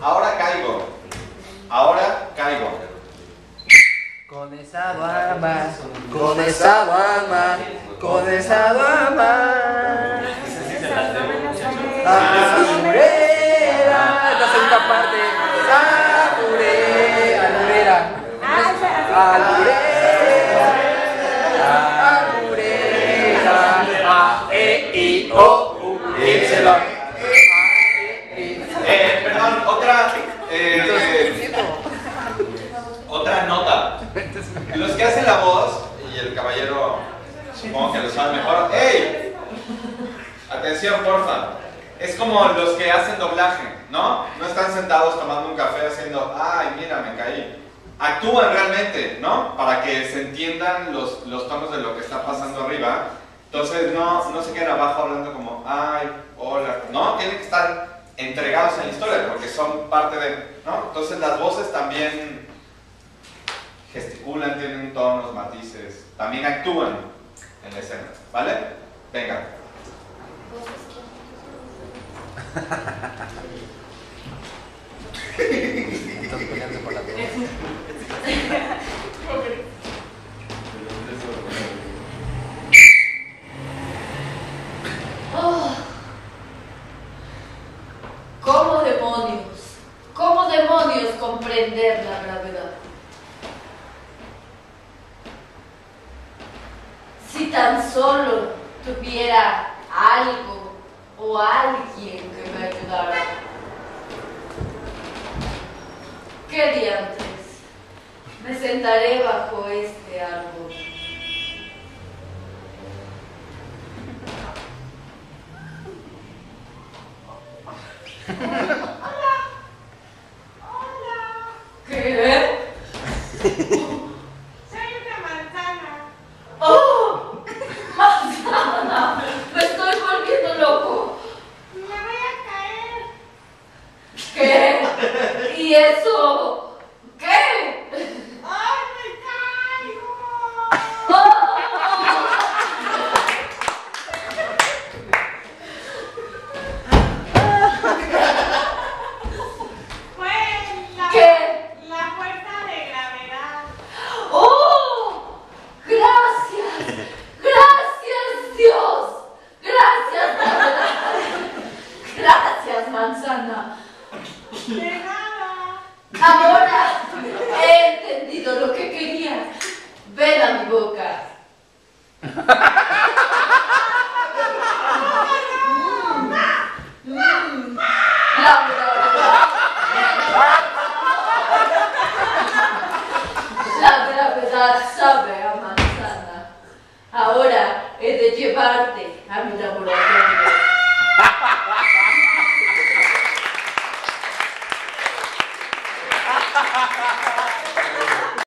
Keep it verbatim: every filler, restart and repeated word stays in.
Ahora caigo. Ahora caigo. Con esa dama, con esa dama, con esa dama. Alburera, esta segunda parte. Alburera, alburera. Alburera, alburera. A, E, I, O, U, Y. Eh, perdón, otra. Eh, otra nota. Los que hacen la voz, y el caballero supongo que lo sabe mejor. ¡Ey! Atención, porfa. Es como los que hacen doblaje, ¿no? No están sentados tomando un café haciendo, ay, mira, me caí. Actúan realmente, ¿no? Para que se entiendan los, los tonos de lo que está pasando arriba. Entonces no, no se queden abajo hablando como, ay, hola. No, tienen que estar entregados en la historia porque son parte de, ¿no? Entonces las voces también gesticulan, tienen tonos, matices, también actúan en la escena, ¿vale? Venga. Oh. ¿Cómo demonios? ¿Cómo demonios comprender la gravedad? Si tan solo tuviera algo o alguien que me ayudara. ¿Qué diantres? Me sentaré bajo este árbol. Hola. Hola. ¿Qué? Soy una manzana. ¡Oh! ¡Manzana! ¡Me estoy volviendo loco! Me voy a caer. ¿Qué? ¿Y eso? ¿Qué? ¡Ay, me caigo! ¡Oh! Fue la, ¿Qué? la fuerza de gravedad. ¡Oh! ¡Gracias! ¡Gracias, Dios! ¡Gracias, gravedad! ¡Gracias, manzana! De nada. Ahora he entendido lo que quería. Ven a mi boca. Mm, mm, la gravedad. La gravedad sabe a manzana. Ahora he de llevarte a mi laboratorio.